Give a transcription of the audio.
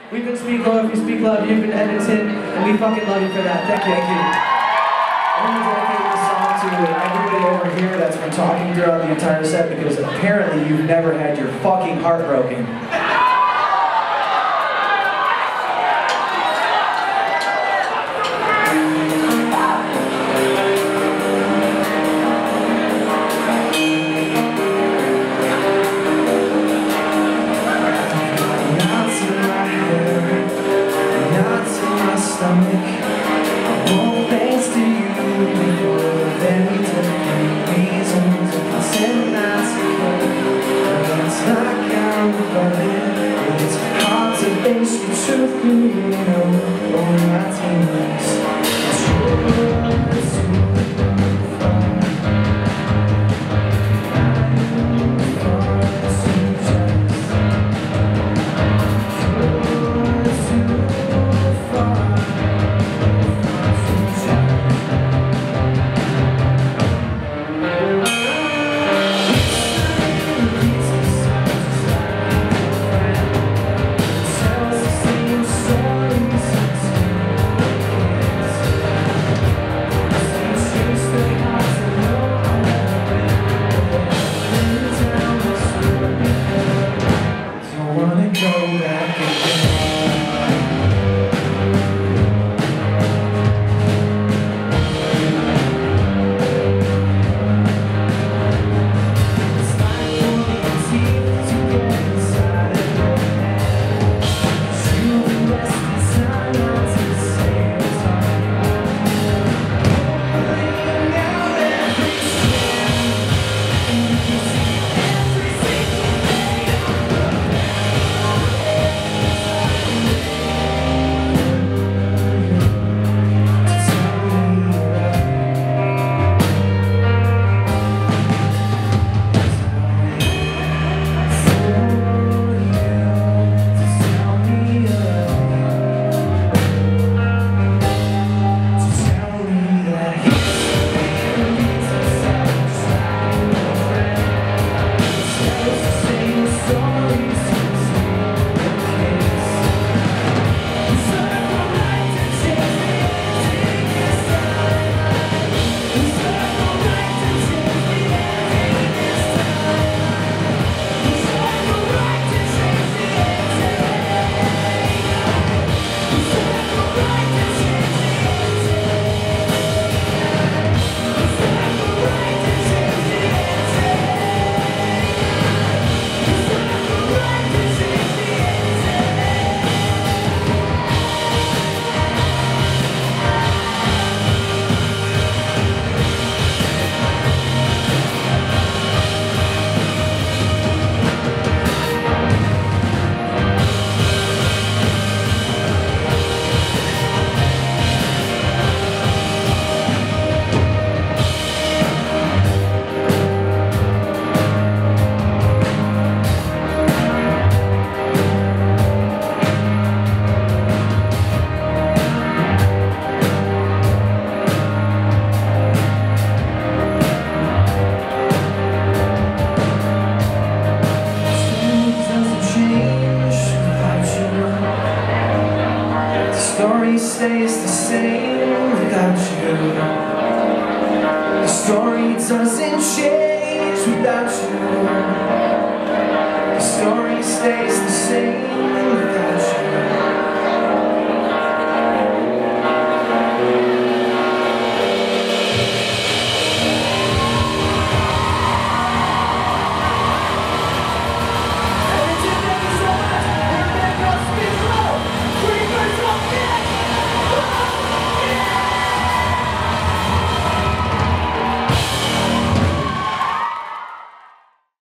We've been Speak Love, you Speak Love, you've been Edmonton, and we fucking love you for that. Thank you. I want to dedicate this song to everybody over here that's been talking throughout the entire set because apparently you've never had your fucking heart broken. Story stays the same without you. The story doesn't change without you. The story stays the same.